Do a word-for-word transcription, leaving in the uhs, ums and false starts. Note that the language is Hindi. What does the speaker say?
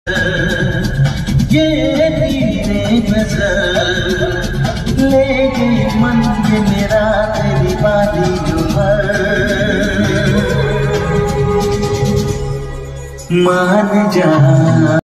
ये तेरे नजर ले गई मन ये मेरा तेरी बारी उमर। मान जा